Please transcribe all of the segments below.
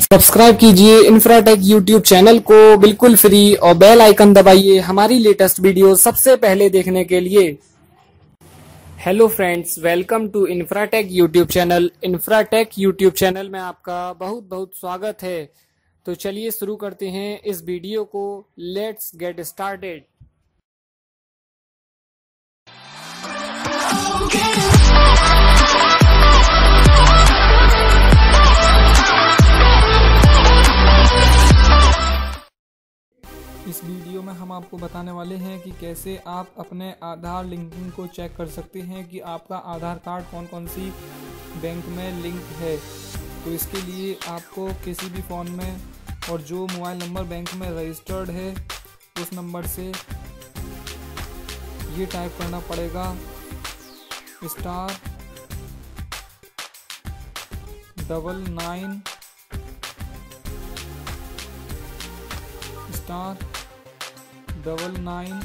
Subscribe कीजिए Infratech YouTube channel को बिल्कुल फ्री और बेल आइकन दबाइए हमारी लेटेस्ट वीडियो सबसे पहले देखने के लिए। Hello friends, welcome to Infratech YouTube channel. Infratech YouTube channel में आपका बहुत बहुत स्वागत है। तो चलिए शुरू करते हैं इस वीडियो को। Let's get started. इस वीडियो में हम आपको बताने वाले हैं कि कैसे आप अपने आधार लिंकिंग को चेक कर सकते हैं कि आपका आधार कार्ड कौन कौन सी बैंक में लिंक है। तो इसके लिए आपको किसी भी फ़ोन में और जो मोबाइल नंबर बैंक में रजिस्टर्ड है उस नंबर से ये टाइप करना पड़ेगा *99*99#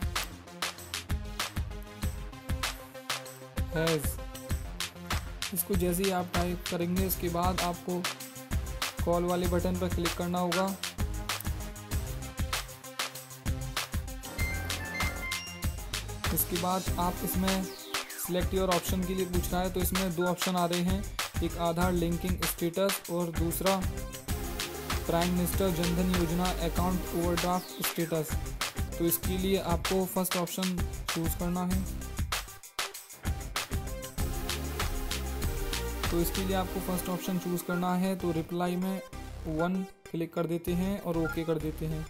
इसको जैसे ही आप टाइप करेंगे इसके बाद आपको कॉल वाले बटन पर क्लिक करना होगा। इसके बाद आप इसमें सिलेक्ट योर ऑप्शन के लिए पूछ रहा है, तो इसमें दो ऑप्शन आ रहे हैं, एक आधार लिंकिंग स्टेटस और दूसरा प्राइम मिनिस्टर जनधन योजना अकाउंट ओवरड्राफ्ट स्टेटस। तो इसके लिए आपको फर्स्ट ऑप्शन चूज़ करना है। तो इसके लिए आपको फर्स्ट ऑप्शन चूज़ करना है, तो रिप्लाई में 1 क्लिक कर देते हैं और ओके कर देते हैं।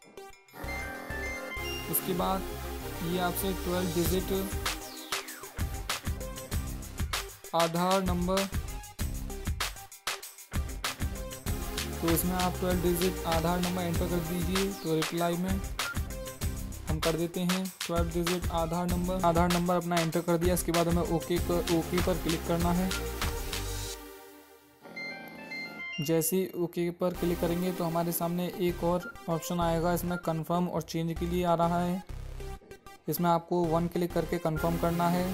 इसके बाद ये आपसे 12 डिजिट आधार नंबर, तो इसमें आप 12 डिजिट आधार नंबर एंटर कर दीजिए। तो रिप्लाई में हम कर देते हैं 12 डिजिट आधार नंबर अपना एंटर कर दिया। इसके बाद हमें ओके पर क्लिक करना है। जैसे ही ओके पर क्लिक करेंगे तो हमारे सामने एक और ऑप्शन आएगा, इसमें कंफर्म और चेंज के लिए आ रहा है। इसमें आपको 1 क्लिक करके कंफर्म करना है।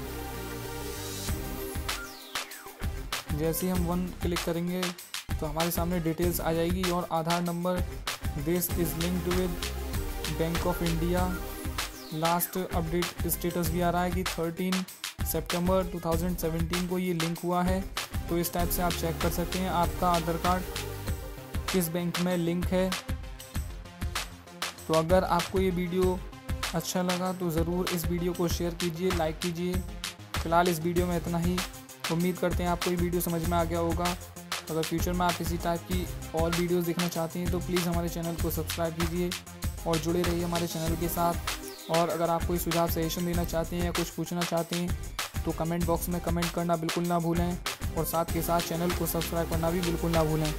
जैसे ही हम 1 क्लिक करेंगे तो हमारे सामने डिटेल्स आ जाएगी और Aadhaar number this is linked with Bank of India. Last update status भी आ रहा है कि 13 सितंबर 2017 को ये लिंक हुआ है। तो इस टाइप से आप चेक कर सकते हैं आपका आधार कार्ड किस बैंक में लिंक है। तो अगर आपको ये वीडियो अच्छा लगा तो ज़रूर इस वीडियो को शेयर कीजिए, लाइक कीजिए। फिलहाल इस वीडियो में इतना ही। उम्मीद करते हैं आपको ये वीडियो समझ में आ गया होगा। अगर फ्यूचर में आप इसी टाइप की और वीडियोस देखना चाहते हैं तो प्लीज़ हमारे चैनल को सब्सक्राइब कीजिए और जुड़े रहिए हमारे चैनल के साथ। और अगर आप कोई सुझाव सजेशन देना चाहते हैं या कुछ पूछना चाहते हैं तो कमेंट बॉक्स में कमेंट करना बिल्कुल ना भूलें और साथ के साथ चैनल को सब्सक्राइब करना भी बिल्कुल ना भूलें।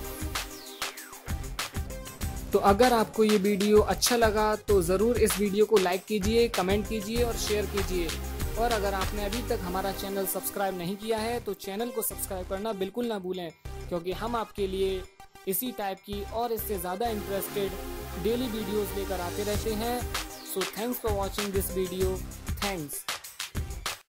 तो अगर आपको ये वीडियो अच्छा लगा तो ज़रूर इस वीडियो को लाइक कीजिए, कमेंट कीजिए और शेयर कीजिए। और अगर आपने अभी तक हमारा चैनल सब्सक्राइब नहीं किया है तो चैनल को सब्सक्राइब करना बिल्कुल ना भूलें, क्योंकि हम आपके लिए इसी टाइप की और इससे ज़्यादा इंटरेस्टेड डेली वीडियोस लेकर आते रहते हैं। So thanks for watching this video. Thanks.